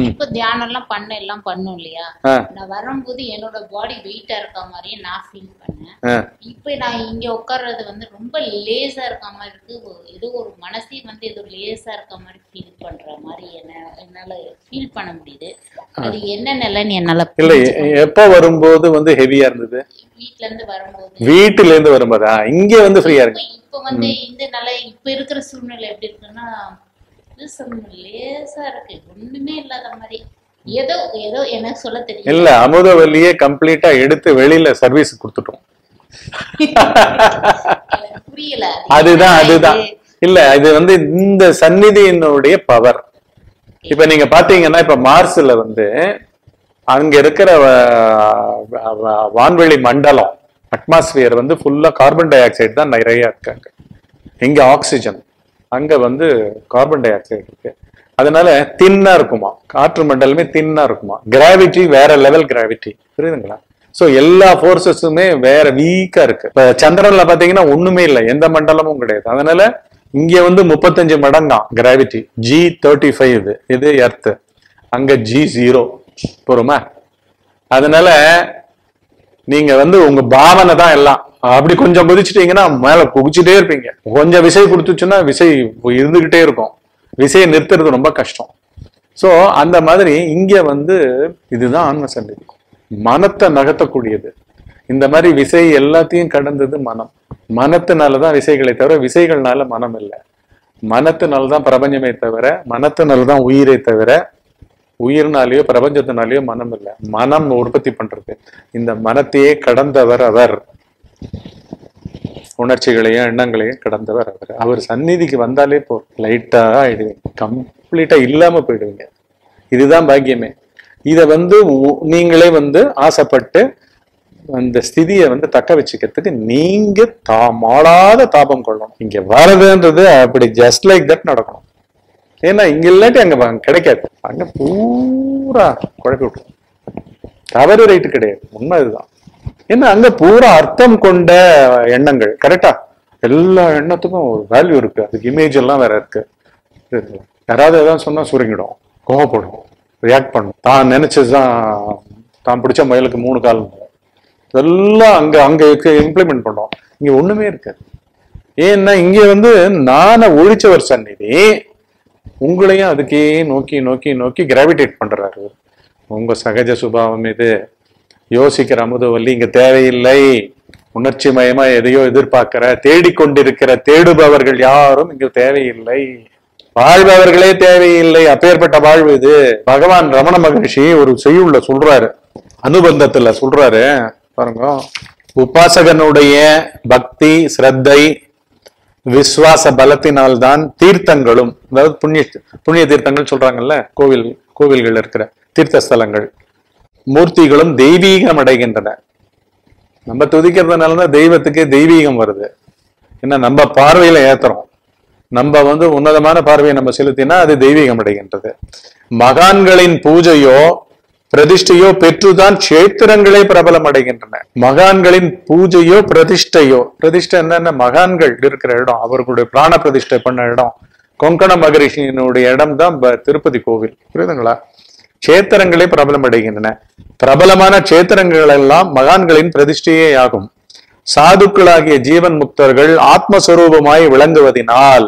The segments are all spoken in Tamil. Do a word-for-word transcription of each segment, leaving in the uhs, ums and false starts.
இப்ப தியானம் எல்லாம் பண்ண எல்லாம் பண்ணும் இல்லையா, நான் வரும்போது என்னோட பாடி வெயிட்டா இருக்க மாதிரியே நான் ஃபீல் பண்ணேன். இப்ப நான் இங்க உட்கார்றது வந்து ரொம்ப லேசா இருக்க மாதிரி இருக்கு. ஏதோ ஒரு மனசே வந்து ஏதோ லேசா இருக்க மாதிரி ஃபீல் பண்ற மாதிரி என்ன என்னால ஃபீல் பண்ண முடியுது. அது என்ன நிலைன்னு என்னால இல்ல. எப்ப வரும்போது வந்து ஹெவியா இருந்தது? வீட்ல இருந்து வரும்போது. வீட்டுல இருந்து வரும்போதா? இங்க வந்து ஃப்ரீயா இருக்கு. இப்ப வந்து இந்த நிலை இப்ப இருக்கிற சூழ்நிலை எப்படி இருக்குன்னா லேசா இருக்கு, ஒண்ணுமே இல்லாத மாதிரி. ஏதோ ஏதோ எனக்கு சொல்ல தெரியும். இல்ல, அமுதவல்லியே கம்ப்ளீட்டா எடுத்து வெளியில சர்வீஸ் கொடுத்துட்டோம். புரியல. அதுதான் அதுதான் இல்ல, இது வந்து இந்த சந்நிதியினுடைய பவர். இப்ப நீங்க பாத்தீங்கன்னா இப்ப மார்ஸ்ல வந்து அங்க இருக்கிற வான்வெளி மண்டலம் அட்மாஸ்பியர் வந்து ஃபுல்லா கார்பன் டை ஆக்சைடு தான் நிறைய இருக்காங்க. இங்க ஆக்சிஜன், அங்க வந்து கார்பன் டை ஆக்சைடு இருக்கு. அதனால தின்னா இருக்குமா, காற்று மண்டலமே தின்னா இருக்குமா. கிராவிட்டி வேற லெவல் கிராவிட்டி, புரியுதுங்களா? சோ எல்லா போர்சஸுமே வேற வீக்கா இருக்கு. இப்ப சந்திரன்ல பாத்தீங்கன்னா ஒண்ணுமே இல்லை, எந்த மண்டலமும் கிடையாது. அதனால இங்க வந்து முப்பத்தஞ்சு மடங்காம் கிராவிட்டி, ஜி தேர்ட்டி ஃபைவ் இது இது எர்த், அங்க ஜி ஜீரோ. போருமா? அதனால நீங்க வந்து உங்க பாவனை தான் எல்லாம். அப்படி கொஞ்சம் குதிச்சுட்டீங்கன்னா மேல குதிச்சுட்டே இருப்பீங்க. கொஞ்சம் விசை கொடுத்துச்சுன்னா விசை இருந்துகிட்டே இருக்கும். விசையை நிறுத்துறது ரொம்ப கஷ்டம். சோ அந்த மாதிரி இங்க வந்து இதுதான் ஆன்ம சந்நிதி, மனத்தை நகர்த்தக்கூடியது. இந்த மாதிரி விசை எல்லாத்தையும் கடந்தது மனம். மனத்தினாலதான் விசைகளை தவிர விசைகள்னால மனம் இல்லை. மனத்தினால்தான் பிரபஞ்சமே தவிர, மனத்தினால்தான் உயிரை தவிர உயிர்னாலேயோ பிரபஞ்சத்தினாலேயோ மனம் இல்லை. மனம் உற்பத்தி பண்றது. இந்த மனத்தையே கடந்தவர் அவர், உணர்ச்சிகளையும் எண்ணங்களையும் கடந்தவர் அவர். அவர் சந்நிதிக்கு வந்தாலே போ லைட்டா ஆயிடுவீங்க, கம்ப்ளீட்டா இல்லாம போயிடுவீங்க. இதுதான் பாக்கியமே. இத வந்து நீங்களே வந்து ஆசைப்பட்டு அந்த ஸ்திதியை வந்து தக்க வச்சுக்கிறதுக்கு நீங்க தா மாளாத தாபம் கொள்ளணும். இங்க வரதுன்றது அப்படி ஜஸ்ட் லைக் தட் நடக்கணும். ஏன்னா இங்க இல்லாட்டி அங்க கிடைக்காது. அங்க பூரா குழப்பி விட்டு தவறு ரைட்டு கிடையாது, உண்மை இதுதான். ஏன்னா அங்க பூரா அர்த்தம் கொண்ட எண்ணங்கள். கரெக்டா? எல்லா எண்ணத்துக்கும் ஒரு வேல்யூ இருக்கு, அதுக்கு இமேஜ் எல்லாம் வேற இருக்கு. யாராவது எதாவது சொன்னா சுருங்கிடும், கோவப்படும், ரியாக்ட் பண்ணும். தான் நினைச்சதுதான், தான் பிடிச்ச முயலுக்கு மூணு கால், இதெல்லாம் அங்க அங்க இம்ப்ளிமெண்ட் பண்ணோம். இங்க ஒண்ணுமே இருக்காது. ஏன்னா இங்க வந்து நான ஒழிச்சவர் சந்நிதி உங்களையும் அதுக்கே நோக்கி நோக்கி நோக்கி கிராவிடேட் பண்றாரு. உங்க சகஜ சுபாவம் இது. யோசிக்கிற அமுதவல்லி இங்க தேவையில்லை. உணர்ச்சி மயமா எதையோ எதிர்பார்க்கிற தேடிக்கொண்டிருக்கிற தேடுபவர்கள் யாரும் இங்க தேவையில்லை. வாழ்பவர்களே தேவையில்லை. அப்பேற்பட்ட வாழ்வு இது. பகவான் ரமண மகரிஷி ஒரு செய்யுள்ள சொல்றாரு, அனுபந்தத்துல சொல்றாரு பாருங்க. உபாசகனுடைய பக்தி ஸ்ரத்தை விசுவாச பலத்தினால்தான் தீர்த்தங்களும், அதாவது புண்ணிய புண்ணிய தீர்த்தங்கள் சொல்றாங்கல்ல, கோவில் கோவில்கள் இருக்கிற தீர்த்த ஸ்தலங்கள், மூர்த்திகளும் தெய்வீகம் அடைகின்றன. நம்ம துதிக்கிறதுனாலதான் தெய்வத்துக்கே தெய்வீகம் வருது. ஏன்னா நம்ம பார்வையில ஏத்துறோம். நம்ம வந்து உன்னதமான பார்வையை நம்ம செலுத்தினா அது தெய்வீகம் அடைகின்றது. மகான்களின் பூஜையோ பிரதிஷ்டையோ பெற்றுதான் கஷேத்திரங்களே பிரபலம் அடைகின்றன. மகான்களின் பூஜையோ பிரதிஷ்டையோ, பிரதிஷ்டை என்னென்ன, மகான்கள் இருக்கிற இடம், அவர்களுடைய பிராண பிரதிஷ்டை பண்ண இடம், கொங்கண மகரிஷியினுடைய இடம் தான் திருப்பதி கோவில். புரியுதுங்களா? கஷேத்திரங்களே பிரபலம் அடைகின்றன. பிரபலமான கஷேத்திரங்கள் எல்லாம் மகான்களின் பிரதிஷ்டையே ஆகும். சாதுக்களாகிய ஜீவன் முக்தர்கள் ஆத்மஸ்வரூபமாய் விளங்குவதினால்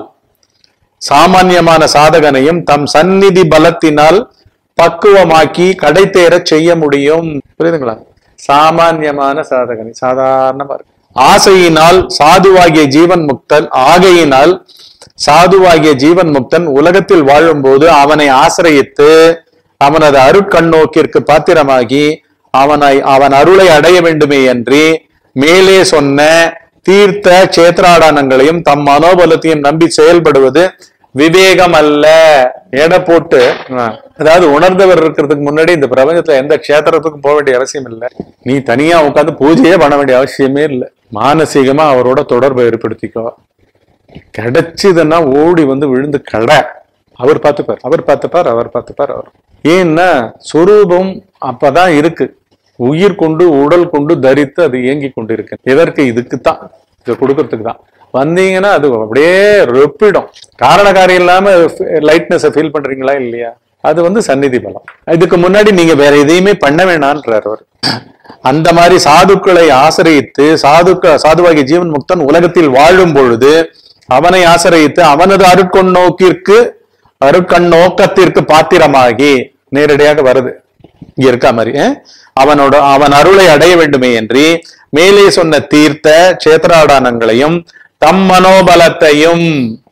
சாமான்யமான சாதகனையும் தம் சந்நிதி பலத்தினால் பக்குவமாக்கி கடை தேர செய்ய முடியும். புரியுதுங்களா? சாமான்யமான சாதகனை, சாதாரணமா இருக்கு. ஆசையினால் சாதுவாகிய ஜீவன் முக்தன் ஆகையினால் சாதுவாகிய ஜீவன் முக்தன் உலகத்தில் வாழும் போது அவனை ஆசிரயித்து அவனது அருட்கண்ணோக்கிற்கு பாத்திரமாகி அவனை அவன் அருளை அடைய வேண்டுமே அன்றி மேலே சொன்ன தீர்த்த கஷேத்ராடானங்களையும் தம் மனோபலத்தையும் நம்பி செயல்படுவது விவேகம் அல்ல. எடை போட்டு, அதாவது உணர்ந்தவர் இருக்கிறதுக்கு முன்னாடி இந்த பிரபஞ்சத்துல எந்த கஷேத்திரத்துக்கும் போக வேண்டிய அவசியம் இல்லை. நீ தனியா உட்காந்து பூஜையே பண்ண வேண்டிய அவசியமே இல்லை. மானசீகமா அவரோட தொடர்பை ஏற்படுத்திக்கோ. கிடைச்சதுன்னா ஓடி வந்து விழுந்து கடை. அவர் பார்த்துப்பார், அவர் பார்த்துப்பார், அவர் பார்த்துப்பார். அவர் ஏன்னா சொரூபம் அப்பதான் இருக்கு. உயிர் கொண்டு உடல் கொண்டு தரித்து அது இயங்கி கொண்டு இருக்கு. எதற்கு? இதுக்குத்தான், இதை கொடுக்கறதுக்கு தான். வந்தீங்கன்னா அது அப்படியே ரொப்பிடும். காரண காரியம் இல்லாம லைட்னஸை ஃபீல் பண்றீங்களா இல்லையா? அது வந்து சந்நிதி பலம். இதுக்கு முன்னாடி நீங்க வேற எதையுமே பண்ண வேணான்றார் அவர். அந்த மாதிரி சாதுக்களை ஆசிரியத்து சாதுக்க சாதுவாகிய ஜீவன் முக்தன் உலகத்தில் வாழும் பொழுது அவனை ஆசிரியத்து அவனது அருட்கொண்ணோக்கிற்கு அருட்கண்ணோக்கத்திற்கு பாத்திரமாகி நேரடியாக வருது இங்க இருக்கா மாதிரி அவனோட அவன் அருளை அடைய வேண்டுமே என்று மேலே சொன்ன தீர்த்த சேத்ராடானங்களையும் தம் மனோபலத்தையும்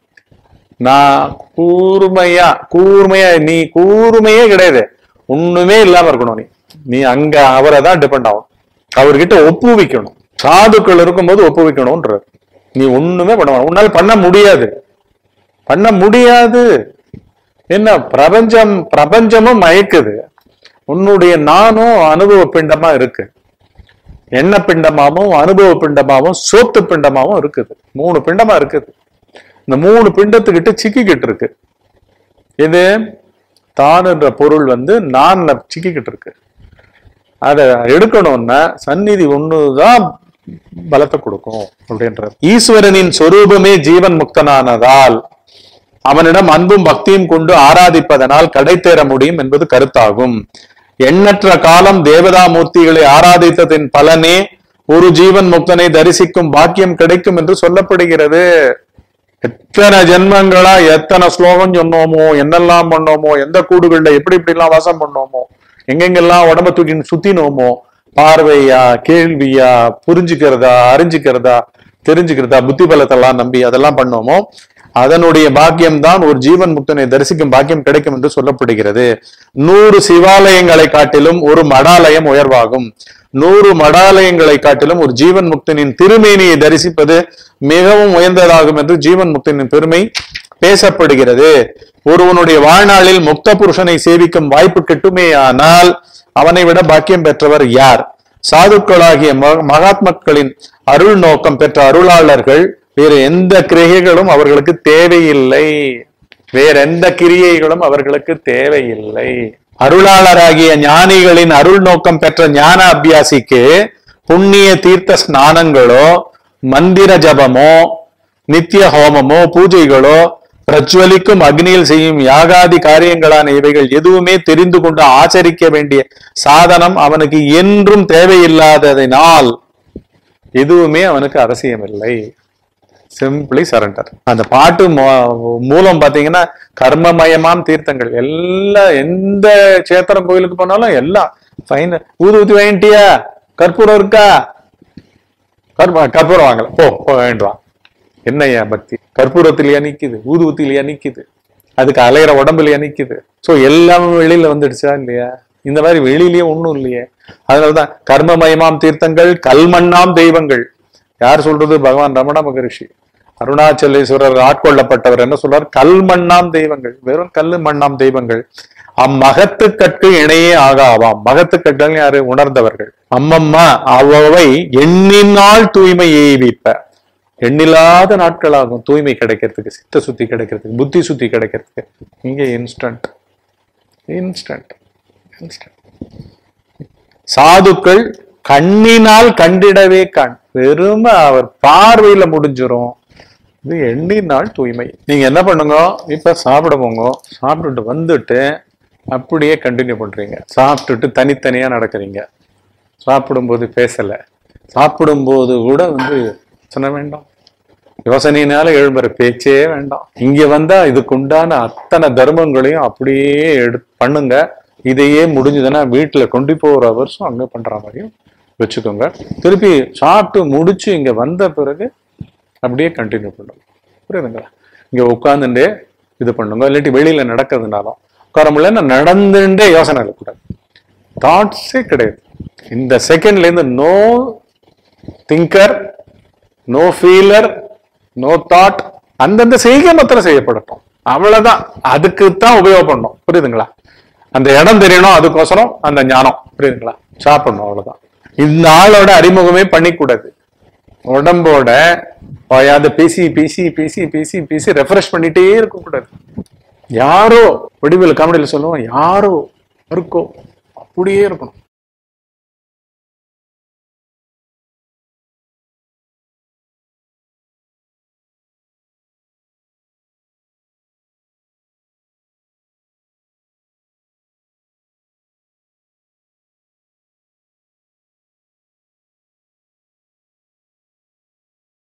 நான் கூர்மையா கூர்மையா நீ கூர்மையே கிடையாது, ஒண்ணுமே இல்லாம இருக்கணும். நீ நீ அங்க அவரை தான் டிபெண்ட் ஆகும், அவர்கிட்ட ஒப்புவிக்கணும். சாதுக்கள் இருக்கும்போது ஒப்புவிக்கணும்ன்றது. நீ ஒண்ணுமே பண்ண உன்னால பண்ண முடியாது, பண்ண முடியாது. என்ன பிரபஞ்சம் பிரபஞ்சமும் மயக்குது, உன்னுடைய நானும் அனுபவ பிண்டமா இருக்கு. எண்ண பிண்டமாவும் அனுபவ பிண்டமாவும் சோத்து பிண்டமாவும் இருக்குது. மூணு பிண்டமா இருக்குது. இந்த மூணு பிண்டத்துக்கிட்ட சிக்கிக்கிட்டு இருக்கு. இது தான் என்ற பொருள் வந்து நான் சிக்கிக்கிட்டு இருக்கு. அதை எடுக்கணும்னா சந்நிதி ஒண்ணுதான் பலத்தை கொடுக்கும் அப்படின்றது. ஈஸ்வரனின் சொரூபமே ஜீவன் முக்தனானதால் அவனிடம் அன்பும் பக்தியும் கொண்டு ஆராதிப்பதனால் கடை தேர முடியும் என்பது கருத்தாகும். எண்ணற்ற காலம் தேவதா மூர்த்திகளை ஆராதித்ததின் பலனே ஒரு ஜீவன் முக்தனை தரிசிக்கும் பாக்கியம் கிடைக்கும் என்று சொல்லப்படுகிறது. எத்தனை ஜென்மங்களா எத்தனை ஸ்லோகம் சொன்னோமோ, என்னெல்லாம் பண்ணோமோ, எந்த கூடுகள்ல எப்படி இப்படி எல்லாம் வாசம் பண்ணோமோ, எங்கெங்கெல்லாம் உடம்ப தூக்கி சுத்தினோமோ, பார்வையா கேள்வியா புரிஞ்சுக்கிறதா அறிஞ்சுக்கிறதா தெரிஞ்சுக்கிறதா புத்தி பலத்தெல்லாம் நம்பி அதெல்லாம் பண்ணோமோ அதனுடைய பாக்கியம் தான் ஒரு ஜீவன் முக்தனை தரிசிக்கும் பாக்கியம் கிடைக்கும் என்று சொல்லப்படுகிறது. நூறு சிவாலயங்களை காட்டிலும் ஒரு மடாலயம் உயர்வாகும். நூறு மடாலயங்களை காட்டிலும் ஒரு ஜீவன் முக்தனின் திருமேனியை தரிசிப்பது மிகவும் உயர்ந்ததாகும் என்று ஜீவன் முக்தனின் பெருமை பேசப்படுகிறது. ஒருவனுடைய வாழ்நாளில் முக்த புருஷனை சேவிக்கும் வாய்ப்பு கிட்டுமே ஆனால் அவனை விட பாக்கியம் பெற்றவர் யார்? சாதுக்களாகிய மகாத்மாக்களின் அருள் நோக்கம் பெற்ற அருளாளர்கள் வேறு எந்த கிரியைகளும் அவர்களுக்கு தேவையில்லை. வேற எந்த கிரியைகளும் அவர்களுக்கு தேவையில்லை. அருளாளராகிய ஞானிகளின் அருள் நோக்கம் பெற்ற ஞான அபியாசிக்கு புண்ணிய தீர்த்த ஸ்நானங்களோ மந்திர ஜபமோ நித்திய ஹோமமோ பூஜைகளோ பிரஜ்வலிக்கும் அக்னியில் செய்யும் யாகாதி காரியங்களான இவைகள் எதுவுமே தெரிந்து கொண்டு ஆச்சரிக்க வேண்டிய சாதனம் அவனுக்கு என்றும் தேவையில்லாததினால் எதுவுமே அவனுக்கு அவசியமில்லை. Simply surrender. அந்த பாட்டு மூலம் பாத்தீங்கன்னா கர்மமயமாம் தீர்த்தங்கள் எல்லாம், எந்த சேத்திரம் கோயிலுக்கு போனாலும் எல்லாம் ஃபைன். ஊது ஊத்தி வாங்கிட்டியா? கற்பூரம் இருக்கா? கற்ப கற்பூரம் வாங்கல, போ போ வேண்டுவான். என்னையா பக்தி? கற்பூரத்திலேயே நிக்குது, ஊது ஊத்திலேயே நிக்குது, அதுக்கு அலையிற உடம்புலயே நிக்குது. சோ எல்லாமே வெளியில வந்துடுச்சா இல்லையா? இந்த மாதிரி வெளியிலயே ஒண்ணும் இல்லையே. அதனாலதான் கர்மமயமாம் தீர்த்தங்கள் கல்மண்ணாம் தெய்வங்கள். யார் சொல்றது? பகவான் ரமண மகரிஷி. அருணாச்சலேஸ்வரர் ஆட்கொள்ளப்பட்டவர் என்ன சொல்றார்? கல்மண்ணாம் தெய்வங்கள், வெறும் கல்லு மண்ணாம் தெய்வங்கள். அம்மகத்து கற்கு இணையே ஆகாவாம். மகத்து கற்கள் யாரு? உணர்ந்தவர்கள். அம்மம்மா அவை எண்ணினால் தூய்மை ஏவிப்ப. எண்ணில்லாத நாட்களாகும் தூய்மை கிடைக்கிறதுக்கு, சித்த சுத்தி கிடைக்கிறதுக்கு, புத்தி சுத்தி கிடைக்கிறதுக்கு. இங்க இன்ஸ்டன்ட் இன்ஸ்டன்ட் இன்ஸ்டன்ட். சாதுக்கள் கண்ணினால் கண்டிடவே கண், வெறும அவர் பார்வையில முடிஞ்சிரும். இது எண்ணினால் தூய்மை. நீங்க என்ன பண்ணுங்க, இப்ப சாப்பிட போங்க, சாப்பிட்டுட்டு வந்துட்டு அப்படியே கண்டினியூ பண்றீங்க. சாப்பிட்டுட்டு தனித்தனியா நடக்கிறீங்க. சாப்பிடும்போது பேசல, சாப்பிடும்போது கூட வந்து சொன்ன வேண்டாம், யோசனையினால எழும்புற பேச்சே வேண்டாம். இங்க வந்தா இதுக்குண்டான அத்தனை தர்மங்களையும் அப்படியே எடு பண்ணுங்க. இதையே முடிஞ்சதுன்னா வீட்டுல டுவெண்ட்டி ஃபோர் ஹவர்ஸும் அங்க பண்ற மாதிரியும் வச்சுக்கோங்க. திருப்பி சாப்பிட்டு முடிச்சு இங்க வந்த பிறகு அப்படியே கண்டினியூ பண்ணுங்க. புரியுதுங்களா? இங்க உட்காந்துட்டே இது பண்ணுங்க. இல்லாட்டி வெளியில நடக்கிறதுனாலும் உட்கார முடியல, நடந்துட்டே யோசனை இருக்கக்கூடாது, தாட்ஸே கிடையாது. இந்த செகண்ட்ல இருந்து no thinker, no feeler, no thought. அந்தந்த செய்கை மாத்திரம் செய்யப்படட்டும், அவ்வளவுதான். அதுக்கு தான் உபயோகப்படணும். புரியுதுங்களா? அந்த இடம் தெரியணும், அதுக்கோசரம் அந்த ஞானம். புரியுதுங்களா? சாப்பிடணும், அவ்வளவுதான். இந்த ஆளோட அறிமுகமே பண்ணிக்கூடாது. உடம்போட அதை பேசி பேசி பேசி பேசி பேசி ரெஃப்ரெஷ் பண்ணிட்டே இருக்க கூடாது. யாரோ வடிவில் காமெடியில் சொல்லுவோம், யாரோ இருக்கோ அப்படியே இருக்கணும்.